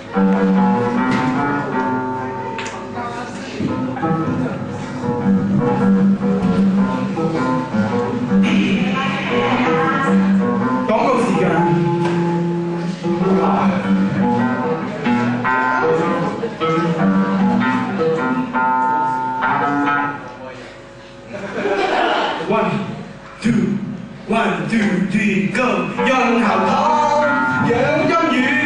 廣告時間。One, two, three, go！潤喉糖養陰丸。